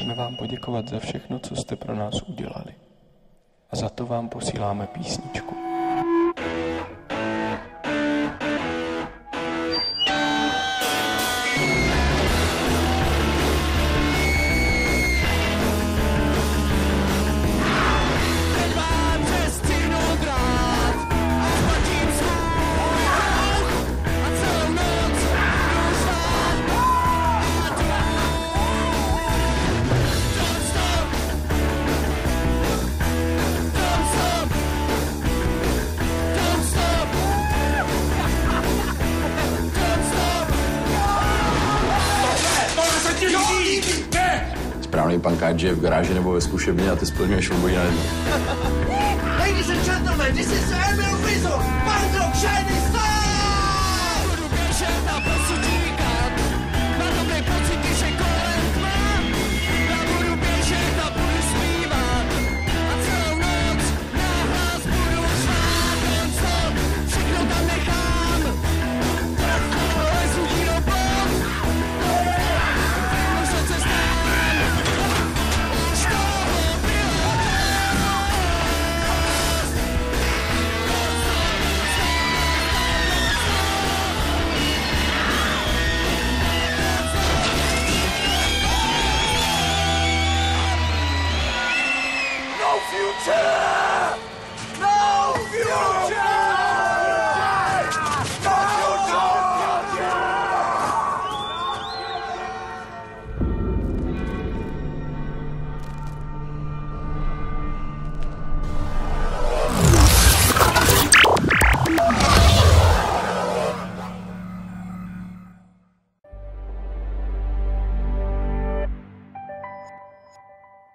Chceme vám poděkovat za všechno, co jste pro nás udělali. A za to vám posíláme písničku. Správný pankáč je v garáži nebo ve zkušebně a ty splňuješ obojí na jedno. Ladies and gentlemen, this is Emil Rizzo, Punk Rock Shining Star.